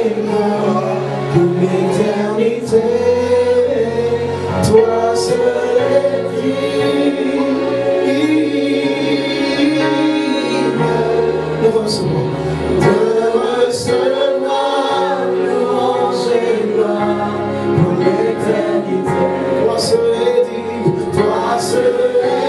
pour l'éternité. Toi seul est digne de recevoir louange et gloire pour l'éternité. Toi seul est digne, toi seul est